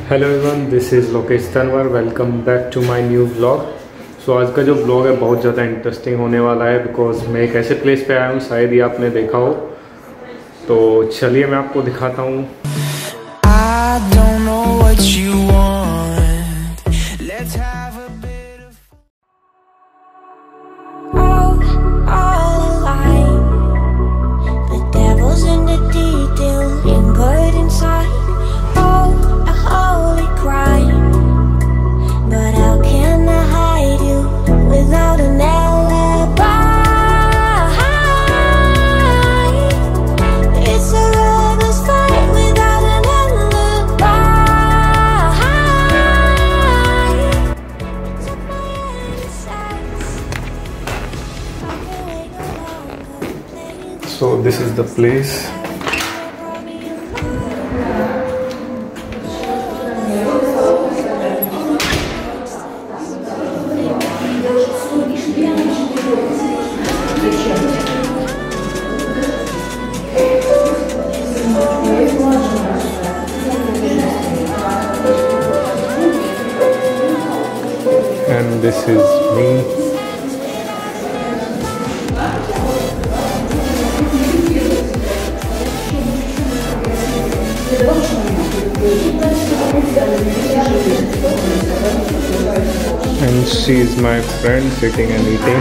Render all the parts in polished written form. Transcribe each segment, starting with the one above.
Hello everyone, this is Lokesh Tanwar. Welcome back to my new vlog. So आज का जो vlog है बहुत ज़्यादा इंटरेस्टिंग होने वाला है बिकॉज मैं एक ऐसे प्लेस पे आया हूँ, शायद ही आपने देखा हो। तो चलिए मैं आपको दिखाता हूँ। So this is the place. And this is me. And she is my friend sitting and eating.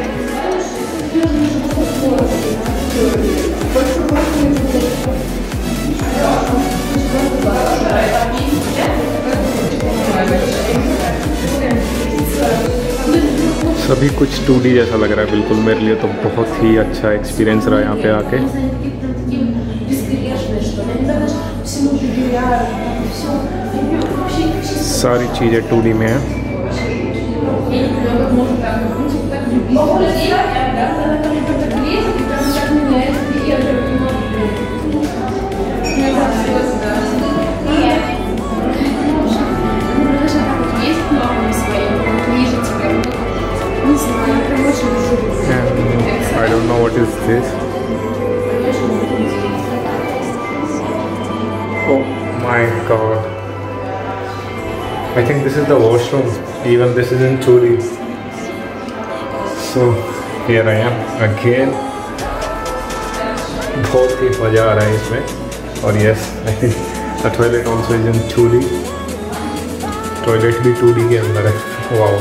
सभी कुछ 2D जैसा लग रहा है बिल्कुल। मेरे लिए तो बहुत ही अच्छा एक्सपीरियंस रहा यहाँ पे आके। सारी चीज़ें 2D में हैं। I don't know what is this. Oh my god. I think this is the washroom. Even this is in 2D. So here I am again. बहुत ही मज़ा आ रहा है इसमें। और yes, I think the toilet also is in 2D. Toilet भी 2D के अंदर है। Wow.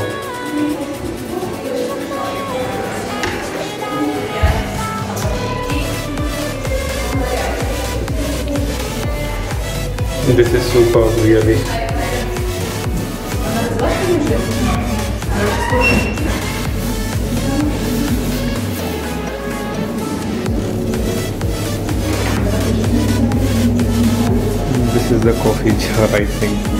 This is super really. This is the coffee jar, I think.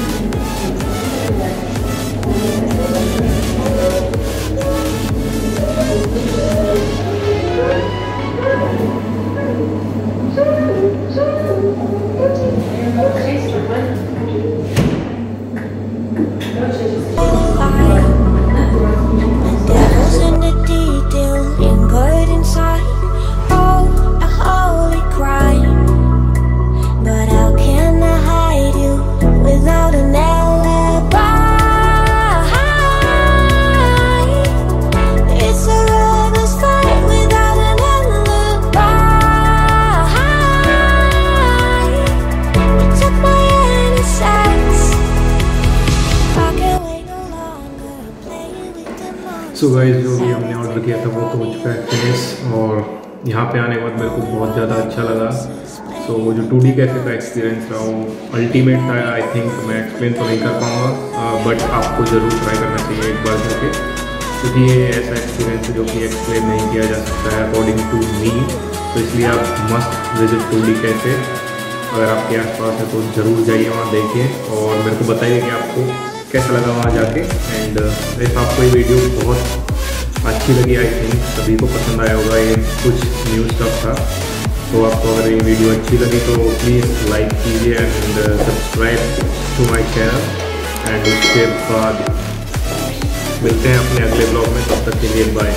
So guys, जो भी हमने ऑर्डर किया था वो तो हो चुका है फिनिश। और यहाँ पे आने के बाद मेरे को बहुत ज़्यादा अच्छा लगा। सो वो जो 2D कैफे का एक्सपीरियंस रहा वो अल्टीमेट था। आई थिंक मैं एक्सप्लेन तो नहीं कर पाऊँगा, बट आपको ज़रूर ट्राई करना चाहिए एक बार करके, क्योंकि ये ऐसा एक्सपीरियंस है जो कि एक्सप्लेन नहीं किया जा सकता है अकॉर्डिंग टू मी। तो इसलिए आप मस्ट विजिट 2D कैफे। अगर आपके आसपास है तो ज़रूर जाइए, वहाँ देखिए और मेरे को बताइए कि आपको कैसा लगा वहाँ जाके। एंड इफ आपको ये वीडियो बहुत अच्छी लगी, आई थिंक सभी को पसंद आया होगा, ये कुछ न्यू स्टफ था। तो आपको अगर ये वीडियो अच्छी लगी तो प्लीज़ लाइक कीजिए and subscribe to my channel. And उसके बाद मिलते हैं अपने अगले ब्लॉग में, तब तक के लिए bye.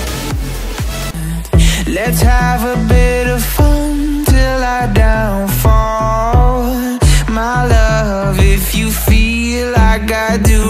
Let's have a bit of fun till I downfall, my love, if you feel like I do.